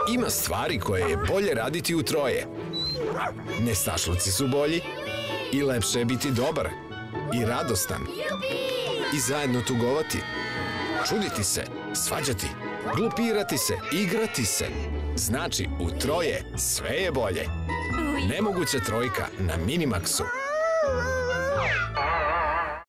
Ima stvari koje je bolje raditi u troje. Nestašluci su bolji i lepše je biti dobar i radostan i zajedno tugovati, čuditi se, svađati, glupirati se, igrati se. Znači, u troje sve je bolje. Nemoguća trojka na Minimaksu.